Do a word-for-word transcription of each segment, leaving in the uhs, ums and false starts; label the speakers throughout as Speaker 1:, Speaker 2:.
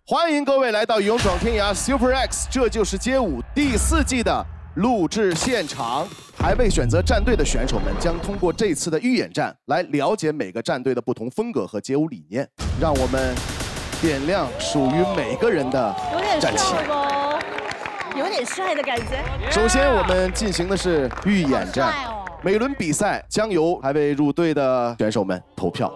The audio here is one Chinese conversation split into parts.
Speaker 1: 欢迎各位来到《勇闯天涯 Super X 这就是街舞》第四季的录制现场。还未选择战队的选手们将通过这次的预演战来了解每个战队的不同风格和街舞理念，让我们点亮属于每个人的战旗。
Speaker 2: 有点帅的感觉。
Speaker 1: 首先，我们进行的是预演战，每轮比赛将由还未入队的选手们投票。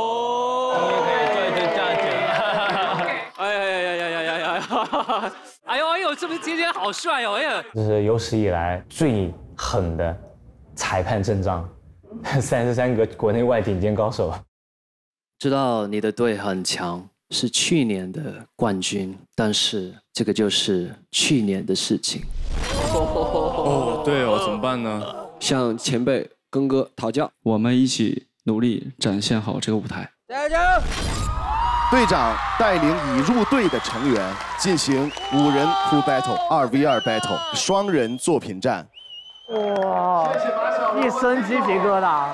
Speaker 3: 哎呦哎呦，这不今天好帅哦！哎呀，
Speaker 4: 这是有史以来最狠的裁判阵仗，三十三个国内外顶尖高手。
Speaker 5: 知道你的队很强，是去年的冠军，但是这个就是去年的事情。
Speaker 6: 哦，对哦，怎么办呢？
Speaker 5: 向前辈跟哥讨教，
Speaker 7: 我们一起努力展现好这个舞台。
Speaker 5: 加油加油！
Speaker 1: 队长带领已入队的成员进行五人 crew battle、二 v 二 battle、双人作品战。
Speaker 8: 哇！一身鸡皮疙瘩。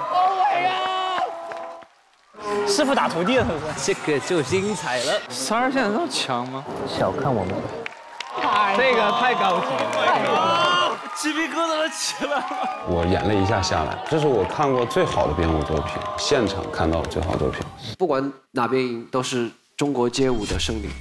Speaker 4: 师傅打徒弟了，是不
Speaker 5: 这
Speaker 4: 是？
Speaker 5: 个就精彩了。
Speaker 7: 三儿现在那么强吗？
Speaker 4: 小看我们。
Speaker 8: 这个太高级
Speaker 3: 了，鸡皮疙瘩都起来了。
Speaker 9: 我眼泪一下下来，这是我看过最好的编舞作品，现场看到最好的作品。
Speaker 5: 不管哪边赢，都是中国街舞的胜利。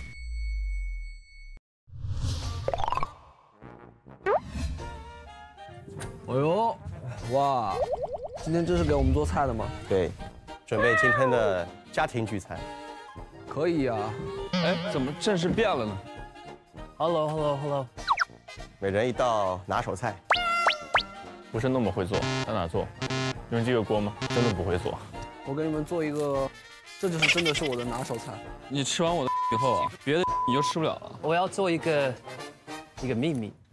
Speaker 8: 哎呦，哇！今天这是给我们做菜的吗？
Speaker 10: 对，准备今天的家庭聚餐。
Speaker 8: 可以啊。
Speaker 7: 哎，怎么阵势变了呢？
Speaker 8: Hello Hello Hello，
Speaker 10: 每人一道拿手菜。
Speaker 6: 不是那么会做，在哪做？用这个锅吗？真的不会做。
Speaker 8: 我给你们做一个，这就是真的是我的拿手菜。
Speaker 7: 你吃完我的以后啊，别的你就吃不了了。
Speaker 3: 我要做一个一个秘密。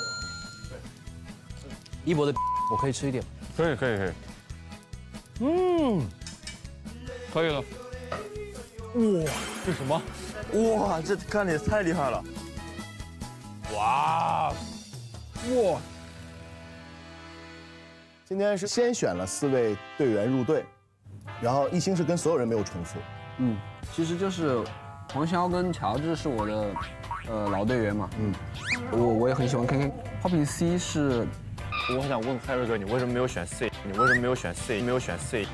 Speaker 3: 一博的，我可以吃一点。
Speaker 6: 可以可以可以。
Speaker 7: 嗯，可以了。
Speaker 6: 哇，这什么？
Speaker 10: 哇，这看的太厉害了。
Speaker 6: 哇，
Speaker 1: 哇！今天是先选了四位队员入队，然后一星是跟所有人没有重复。
Speaker 8: 嗯，其实就是黄潇跟乔治是我的呃老队员嘛。嗯，我我也很喜欢 K K。Popping C 是，
Speaker 6: 我很想问海瑞哥，你为什么没有选 C？ 你为什么没有选 C？ 没有选 C？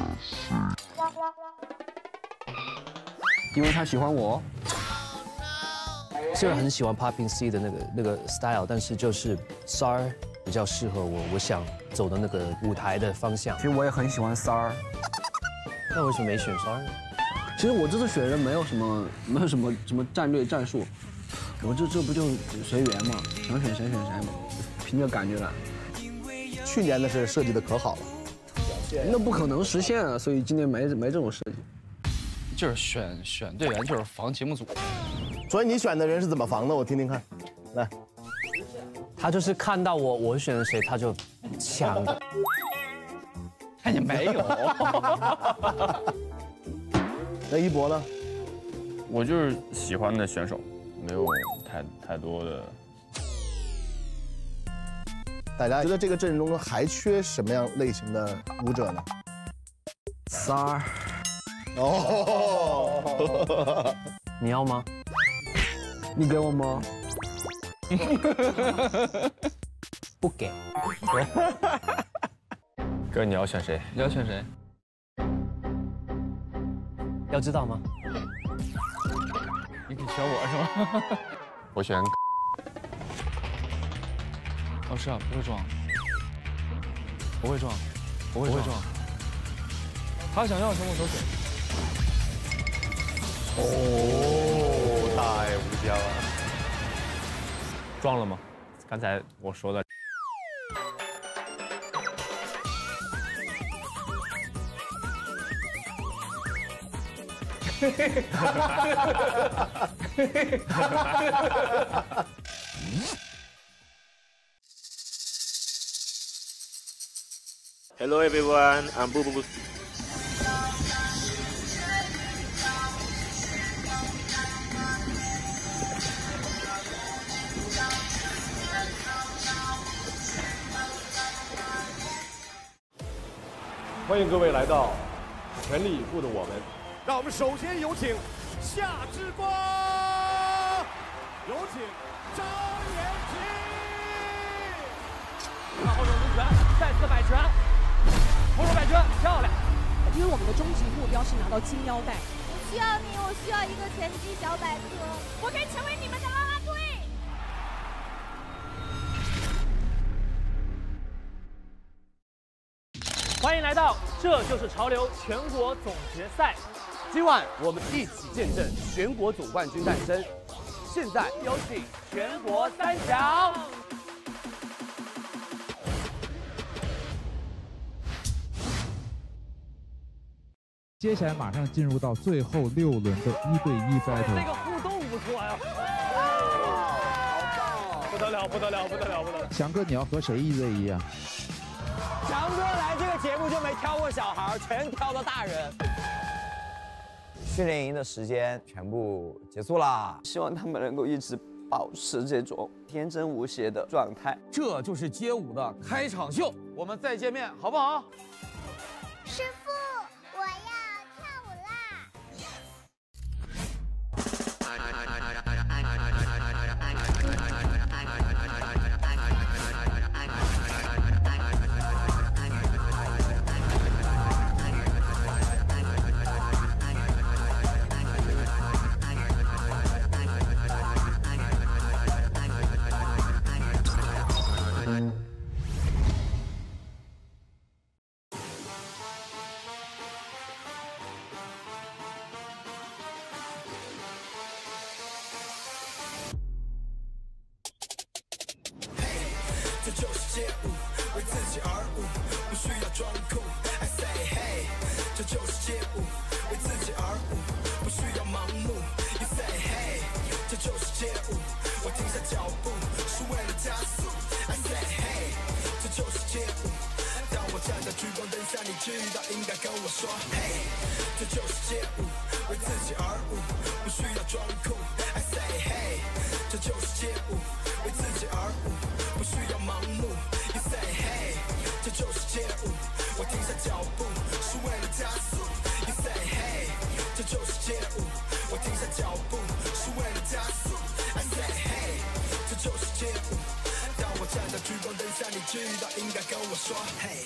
Speaker 8: 因为他喜欢我。
Speaker 3: 虽然很喜欢 Popping C 的那个那个 style， 但是就是 S A R 比较适合我，我想走的那个舞台的方向。
Speaker 8: 其实我也很喜欢 S A R，
Speaker 3: 那为什么没选 S A R 呢？
Speaker 8: 其实我这次选人没有什么没有什么什么战略战术，我这这不就随缘嘛，想选谁选谁嘛，凭着感觉来。
Speaker 1: 去年的是设计的可好了，
Speaker 8: 那不可能实现啊，所以今年没没这种设计。
Speaker 7: 就是选选队员，就是防节目组。
Speaker 1: 所以你选的人是怎么防的？我听听看，来。
Speaker 3: 他就是看到我我选的谁，他就抢。
Speaker 7: 看也没有。
Speaker 1: 那一博呢？
Speaker 6: 我就是喜欢的选手，没有太太多的。
Speaker 1: 大家觉得这个阵容中还缺什么样类型的舞者呢？
Speaker 8: S A R。
Speaker 1: 哦。
Speaker 3: 你要吗？
Speaker 8: 你给我吗？
Speaker 3: 不给。
Speaker 6: 哥，你要选谁？
Speaker 7: 你要选谁？
Speaker 3: 要知道吗？
Speaker 7: 你可以选我是吗？
Speaker 6: 我选。
Speaker 7: 哦，是啊，不会撞，不会撞，不会撞。他想要什么我都给。
Speaker 10: 哦。 太无聊了，
Speaker 6: 撞了吗？刚才我说的。
Speaker 11: Hello everyone, I'm Boo Boo Boo.
Speaker 12: 欢迎各位来到全力以赴的我们，让我们首先有请夏之光。 哥，漂亮！
Speaker 13: 因为我们的终极目标是拿到金腰带。
Speaker 14: 需要你，我需要一个拳击小百科，我可以成为你们的啦啦队。
Speaker 12: 欢迎来到《这就是潮流》全国总决赛。
Speaker 15: 今晚我们一起见证全国总冠军诞生。现在有请全国三强。
Speaker 16: 接下来马上进入到最后六轮的一对一 battle。
Speaker 12: 这个互动不错呀！不得了，不得了，不得了，不得了！
Speaker 16: 翔哥，你要和谁一对一啊？
Speaker 17: 强哥来这个节目就没挑过小孩，全挑的大人。训练营的时间全部结束啦，
Speaker 18: 希望他们能够一直保持这种天真无邪的状态。
Speaker 15: 这就是街舞的开场秀，我们再见面，好不好？
Speaker 14: 师傅，我要跳舞啦！
Speaker 19: 这就是街舞，为自己而舞，不需要装酷。I say hey， 这就是街舞，为自己而舞，不需要盲目。You say hey， 这就是街舞，我停下脚步是为了加速。I say hey， 这就是街舞，当我站在聚光灯下，你知道应该跟我说嘿，这就是街舞，为自己而舞，不需要装酷。I say hey， 这就是街舞，为自己而舞。不需要盲目 ，You say hey， 这就是街舞，我停下脚步是为了加速。You say hey， 这就是街舞，我停下脚步是为了加速。I say hey， 这就是街舞，当我站在聚光灯下，你知道应该跟我说嘿。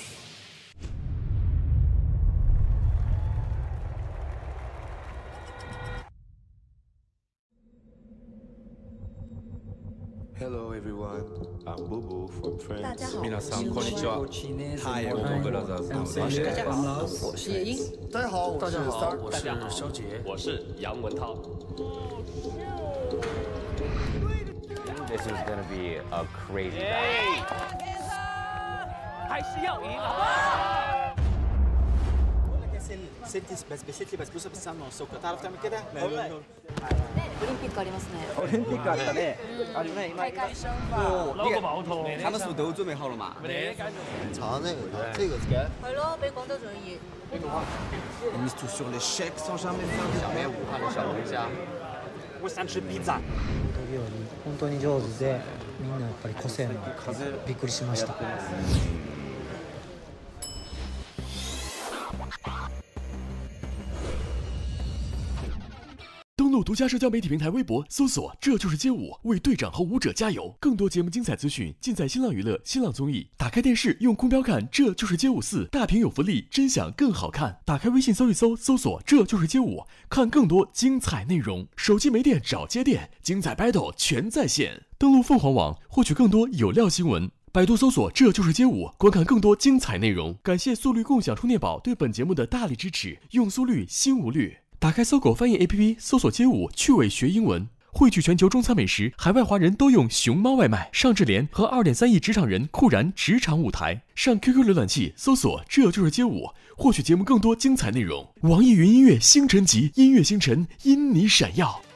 Speaker 20: Hello everyone, I'm Bubu from France.
Speaker 2: 大家好，
Speaker 20: 皆さんこんにちは。Hi, I'm Brothers.
Speaker 2: 大家好，我是夜莺。
Speaker 20: 大家好，
Speaker 2: 大家好，
Speaker 20: 我是肖杰，
Speaker 21: 我是杨文涛。
Speaker 4: This is gonna be a crazy battle.
Speaker 12: 还是要赢，好不好？
Speaker 22: ست بس بست لي بسبوسه بالسمنه والسكر تعرف تعمل كده؟
Speaker 2: オリンピックありますね。
Speaker 22: オリンピックあったね。あるね。
Speaker 2: 开开生吧。
Speaker 22: 撈個矛頭。他們是不是都準備好了嘛？
Speaker 20: 尝那个，这个
Speaker 2: 係咯，比廣州仲要熱。
Speaker 22: On mise tout sur l'échec sans jamais faire de perte。武漢的小龍蝦。我想吃披薩。
Speaker 23: 料理本当に上手で、みんなやっぱり個性もびっくりしました。
Speaker 24: 登录独家社交媒体平台微博，搜索“这就是街舞”，为队长和舞者加油！更多节目精彩资讯尽在新浪娱乐、新浪综艺。打开电视，用空标看《这就是街舞四》，大屏有福利，真享更好看。打开微信搜一搜，搜索“这就是街舞”，看更多精彩内容。手机没电找接电，精彩 battle 全在线。登录凤凰网，获取更多有料新闻。 百度搜索“这就是街舞”，观看更多精彩内容。感谢速率共享充电宝对本节目的大力支持，用速率心无虑。打开搜狗翻译 A P P， 搜索“街舞”，趣味学英文，汇聚全球中餐美食，海外华人都用熊猫外卖。上智联和二点三亿职场人酷燃职场舞台。上 Q Q 浏览器搜索“这就是街舞”，获取节目更多精彩内容。网易云音乐星辰集，音乐星辰因你闪耀。